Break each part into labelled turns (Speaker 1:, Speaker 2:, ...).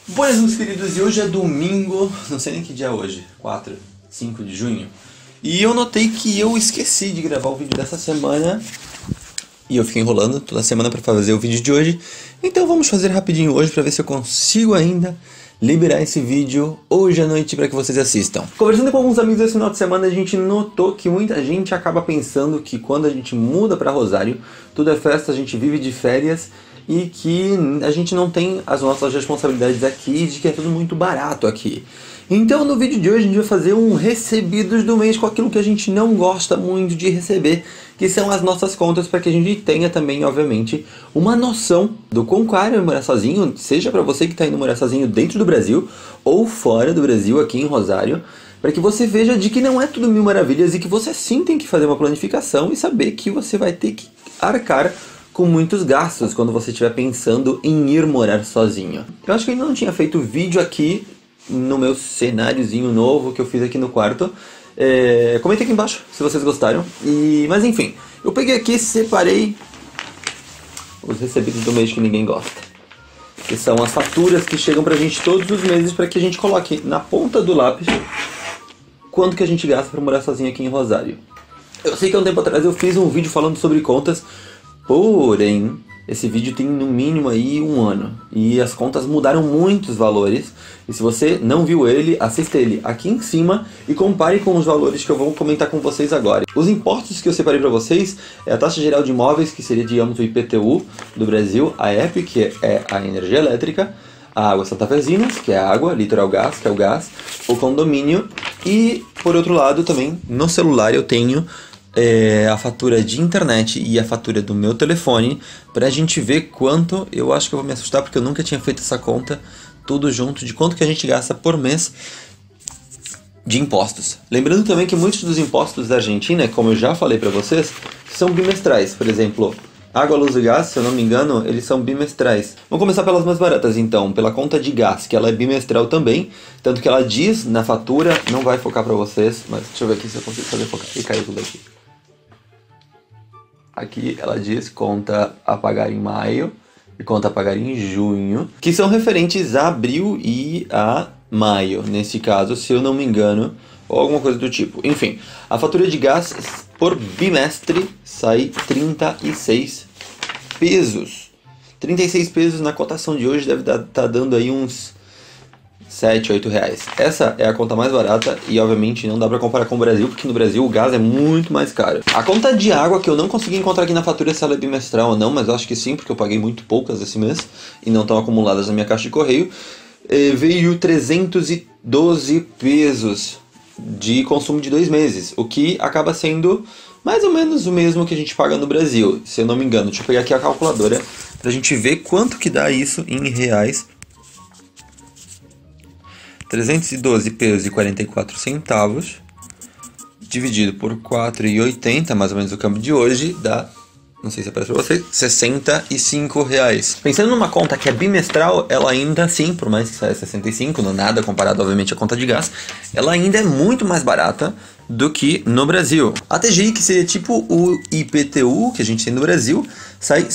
Speaker 1: Buenas, meus queridos, e hoje é domingo, não sei nem que dia é hoje, 4, 5 de junho. E eu notei que eu esqueci de gravar o vídeo dessa semana. E eu fiquei enrolando toda semana para fazer o vídeo de hoje. Então vamos fazer rapidinho hoje para ver se eu consigo ainda liberar esse vídeo hoje à noite para que vocês assistam. Conversando com alguns amigos esse final de semana, a gente notou que muita gente acaba pensando que quando a gente muda para Rosário, tudo é festa, a gente vive de férias e que a gente não tem as nossas responsabilidades aqui, de que é tudo muito barato aqui. Então no vídeo de hoje a gente vai fazer um recebidos do mês com aquilo que a gente não gosta muito de receber, que são as nossas contas, para que a gente tenha também, obviamente, uma noção do quão caro é morar sozinho, seja para você que está indo morar sozinho dentro do Brasil ou fora do Brasil, aqui em Rosário, para que você veja de que não é tudo mil maravilhas e que você sim tem que fazer uma planificação e saber que você vai ter que arcar com muitos gastos quando você estiver pensando em ir morar sozinho. Eu acho que eu ainda não tinha feito vídeo aqui no meu cenáriozinho novo que eu fiz aqui no quarto. Comenta aqui embaixo se vocês gostaram. Mas enfim, eu peguei aqui e separei os recebidos do mês que ninguém gosta, que são as faturas que chegam pra gente todos os meses, para que a gente coloque na ponta do lápis quanto que a gente gasta pra morar sozinho aqui em Rosário. Eu sei que há um tempo atrás eu fiz um vídeo falando sobre contas, porém esse vídeo tem no mínimo aí um ano e as contas mudaram muitos valores. E se você não viu ele, assista ele aqui em cima e compare com os valores que eu vou comentar com vocês agora. Os impostos que eu separei para vocês é a taxa geral de imóveis, que seria, digamos, o IPTU do Brasil, a EP, que é a energia elétrica, a Água Santa Fezinas, que é a água, Litoral Gás, que é o gás, o condomínio, e por outro lado também no celular eu tenho a fatura de internet e a fatura do meu telefone, pra gente ver quanto. Eu acho que eu vou me assustar porque eu nunca tinha feito essa conta tudo junto, de quanto que a gente gasta por mês de impostos. Lembrando também que muitos dos impostos da Argentina, como eu já falei pra vocês, são bimestrais. Por exemplo, água, luz e gás, se eu não me engano, eles são bimestrais. Vamos começar pelas mais baratas então, pela conta de gás, que ela é bimestral também, tanto que ela diz na fatura, não vai focar pra vocês, mas deixa eu ver aqui se eu consigo fazer focar. E caiu tudo aqui. Aqui ela diz conta a pagar em maio e conta a pagar em junho, que são referentes a abril e a maio, nesse caso, se eu não me engano, ou alguma coisa do tipo. Enfim, a fatura de gás por bimestre sai 36 pesos. 36 pesos na cotação de hoje deve estar dando aí uns 7, 8 reais. Essa é a conta mais barata e obviamente não dá pra comparar com o Brasil, porque no Brasil o gás é muito mais caro. A conta de água, que eu não consegui encontrar aqui na fatura se ela é bimestral ou não, mas eu acho que sim, porque eu paguei muito poucas esse mês e não estão acumuladas na minha caixa de correio, veio 312 pesos de consumo de 2 meses, o que acaba sendo mais ou menos o mesmo que a gente paga no Brasil, se eu não me engano. Deixa eu pegar aqui a calculadora pra gente ver quanto que dá isso em reais. 312 pesos e 44 centavos dividido por 4,80, mais ou menos o câmbio de hoje, dá, não sei se aparece para vocês, 65 reais. Pensando numa conta que é bimestral, ela ainda assim, por mais que saia 65, não nada comparado obviamente à conta de gás, ela ainda é muito mais barata do que no Brasil. A TGI, que seria tipo o IPTU que a gente tem no Brasil, sai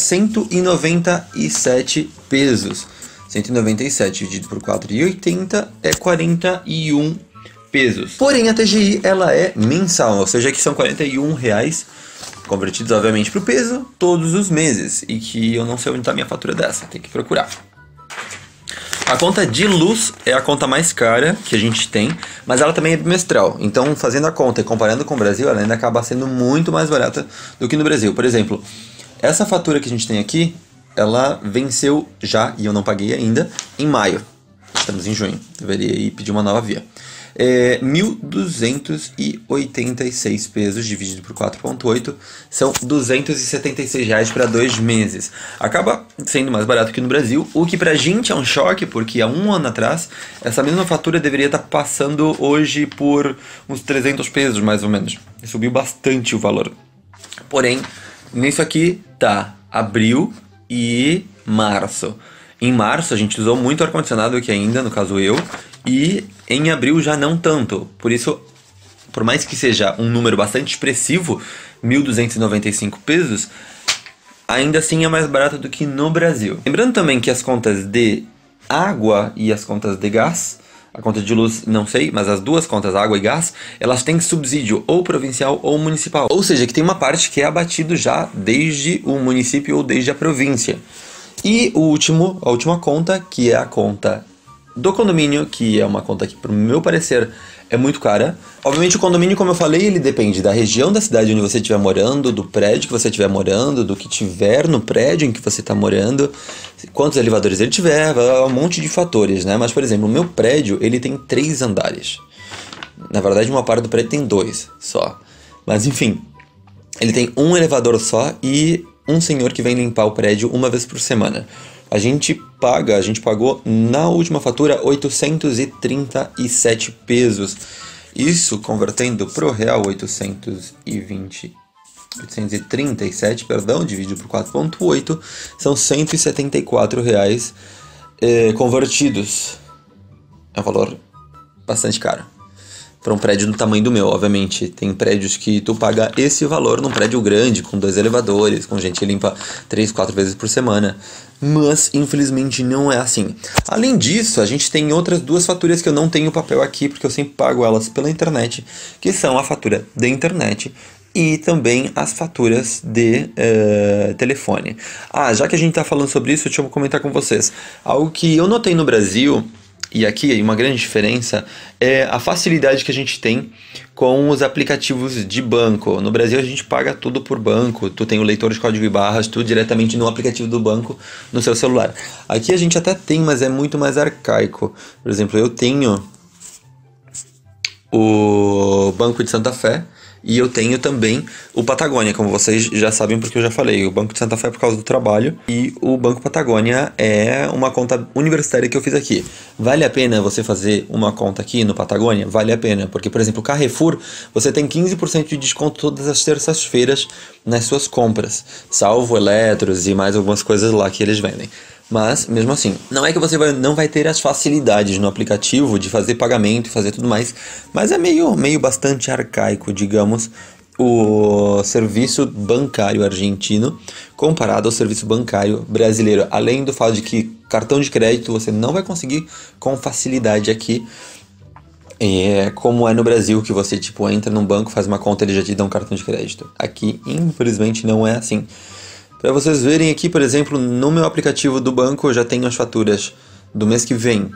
Speaker 1: 197 pesos. 197 dividido por 4,80 é 41 pesos. Porém a TGI ela é mensal, ou seja que são 41 reais convertidos obviamente para o peso todos os meses. E que eu não sei onde está a minha fatura dessa, tem que procurar. A conta de luz é a conta mais cara que a gente tem, mas ela também é bimestral. Então fazendo a conta e comparando com o Brasil, ela ainda acaba sendo muito mais barata do que no Brasil. Por exemplo, essa fatura que a gente tem aqui, ela venceu já, e eu não paguei ainda, em maio. Estamos em junho, deveria ir pedir uma nova via. 1.286 pesos dividido por 4,8 são 276 reais para 2 meses. Acaba sendo mais barato que no Brasil, o que pra gente é um choque, porque há um ano atrás essa mesma fatura deveria estar passando hoje por uns 300 pesos mais ou menos. Subiu bastante o valor. Porém, nisso aqui tá abril e março. Em março a gente usou muito ar-condicionado aqui ainda, no caso eu, e em abril já não tanto. Por isso, por mais que seja um número bastante expressivo, 1.295 pesos, ainda assim é mais barato do que no Brasil. Lembrando também que as contas de água e as contas de gás, a conta de luz não sei, mas as duas contas, água e gás, elas têm subsídio ou provincial ou municipal. Ou seja, que tem uma parte que é abatido já desde o município ou desde a província. E a última conta, que é a conta do condomínio, que é uma conta que, pro meu parecer, é muito cara. Obviamente o condomínio, como eu falei, ele depende da região da cidade onde você estiver morando, do prédio que você estiver morando, do que tiver no prédio em que você está morando, quantos elevadores ele tiver, um monte de fatores, né? Mas, por exemplo, o meu prédio, ele tem 3 andares. Na verdade, uma parte do prédio tem 2 só. Mas, enfim, ele tem um elevador só e um senhor que vem limpar o prédio uma vez por semana. A gente pagou na última fatura 837 pesos. Isso, convertendo pro real, 837, perdão, dividido por 4,8, são 174 reais convertidos. É um valor bastante caro. Para um prédio do tamanho do meu, obviamente. Tem prédios que tu paga esse valor num prédio grande, com 2 elevadores, com gente que limpa 3, 4 vezes por semana. Mas, infelizmente, não é assim. Além disso, a gente tem outras 2 faturas que eu não tenho papel aqui, porque eu sempre pago elas pela internet, que são a fatura de internet e também as faturas de telefone. Já que a gente está falando sobre isso, deixa eu comentar com vocês. Algo que eu notei no Brasil, e aqui uma grande diferença, é a facilidade que a gente tem com os aplicativos de banco. No Brasil a gente paga tudo por banco, tu tem o leitor de código e barras, tudo diretamente no aplicativo do banco no seu celular. Aqui a gente até tem, mas é muito mais arcaico. Por exemplo, eu tenho o Banco de Santa Fé, e eu tenho também o Patagônia, como vocês já sabem porque eu já falei. O Banco de Santa Fé é por causa do trabalho e o Banco Patagônia é uma conta universitária que eu fiz aqui. Vale a pena você fazer uma conta aqui no Patagônia? Vale a pena, porque, por exemplo, o Carrefour, você tem 15% de desconto todas as terças-feiras nas suas compras, salvo eletros e mais algumas coisas lá que eles vendem. Mas, mesmo assim, não é que você não vai ter as facilidades no aplicativo de fazer pagamento e fazer tudo mais, mas é meio bastante arcaico, digamos, o serviço bancário argentino comparado ao serviço bancário brasileiro. Além do fato de que cartão de crédito você não vai conseguir com facilidade aqui, como é no Brasil, que você entra num banco, faz uma conta e ele já te dá um cartão de crédito. Aqui, infelizmente, não é assim. Para vocês verem aqui, por exemplo, no meu aplicativo do banco eu já tenho as faturas do mês que vem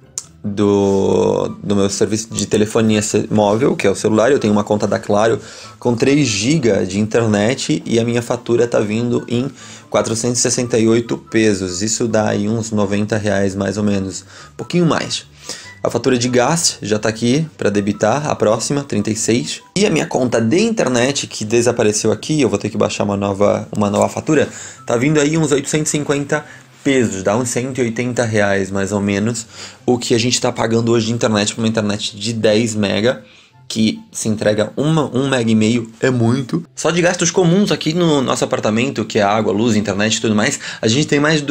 Speaker 1: do meu serviço de telefonia móvel, que é o celular. Eu tenho uma conta da Claro com 3 GB de internet e a minha fatura está vindo em 468 pesos. Isso dá aí uns 90 reais mais ou menos, um pouquinho mais. A fatura de gás já está aqui para debitar, a próxima, 36. E a minha conta de internet, que desapareceu aqui, eu vou ter que baixar uma nova fatura, tá vindo aí uns 850 pesos, dá uns 180 reais mais ou menos, o que a gente está pagando hoje de internet para uma internet de 10 mega, que se entrega 1,5 mega, é muito. Só de gastos comuns aqui no nosso apartamento, que é água, luz, internet e tudo mais, a gente tem mais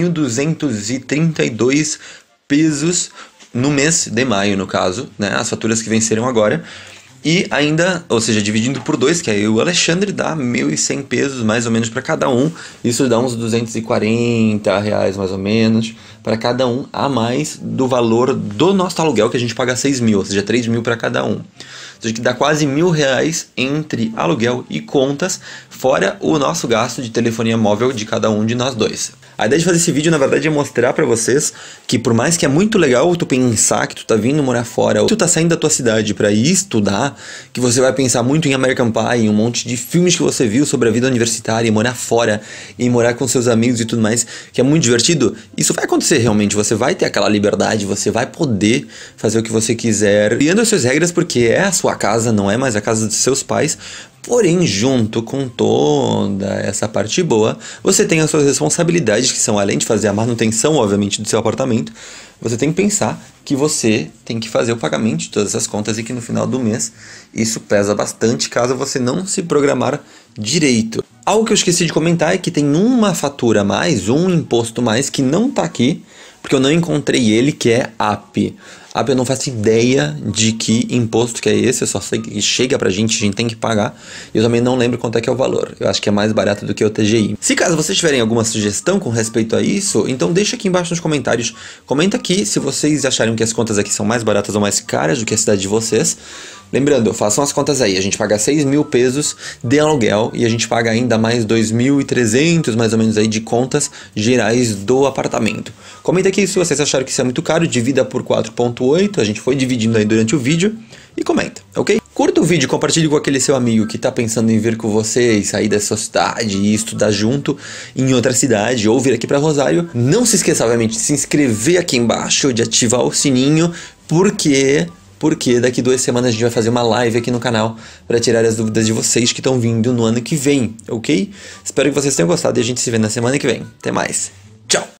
Speaker 1: 2.232 pesos no mês de maio, no caso, né? As faturas que venceram agora. E ainda, ou seja, dividindo por 2, que aí o Alexandre dá 1.100 pesos mais ou menos para cada um. Isso dá uns 240 reais mais ou menos para cada um, a mais do valor do nosso aluguel, que a gente paga 6.000, ou seja, 3.000 para cada um. Ou seja, que dá quase R$1.000 entre aluguel e contas, fora o nosso gasto de telefonia móvel de cada um de nós dois. A ideia de fazer esse vídeo, na verdade, é mostrar pra vocês que por mais que é muito legal tu pensar que tu tá vindo morar fora, ou tu tá saindo da tua cidade pra ir estudar, que você vai pensar muito em American Pie, em um monte de filmes que você viu sobre a vida universitária, e morar fora, e morar com seus amigos e tudo mais, que é muito divertido, isso vai acontecer realmente, você vai ter aquela liberdade, você vai poder fazer o que você quiser, criando as suas regras, porque é a sua casa, não é mais a casa dos seus pais. Porém, junto com toda essa parte boa, você tem as suas responsabilidades, que são, além de fazer a manutenção, obviamente, do seu apartamento, você tem que pensar que você tem que fazer o pagamento de todas as contas e que no final do mês isso pesa bastante caso você não se programar direito. Algo que eu esqueci de comentar é que tem uma fatura a mais, um imposto mais que não está aqui, porque eu não encontrei ele, que é AP. AP eu não faço ideia de que imposto que é esse, eu só sei que chega pra gente, a gente tem que pagar. E eu também não lembro quanto é que é o valor. Eu acho que é mais barato do que o TGI. Se caso vocês tiverem alguma sugestão com respeito a isso, então deixa aqui embaixo nos comentários. Comenta aqui se vocês acharem que as contas aqui são mais baratas ou mais caras do que a cidade de vocês. Lembrando, façam as contas aí, a gente paga 6 mil pesos de aluguel e a gente paga ainda mais 2.300 mais ou menos aí de contas gerais do apartamento. Comenta aqui se vocês acharam que isso é muito caro, divida por 4.8, a gente foi dividindo aí durante o vídeo e comenta, ok? Curta o vídeo, compartilhe com aquele seu amigo que tá pensando em vir com você e sair da sua cidade e estudar junto em outra cidade ou vir aqui para Rosário. Não se esqueça, obviamente, de se inscrever aqui embaixo, de ativar o sininho, porque daqui 2 semanas a gente vai fazer uma live aqui no canal para tirar as dúvidas de vocês que estão vindo no ano que vem, ok? Espero que vocês tenham gostado e a gente se vê na semana que vem. Até mais. Tchau!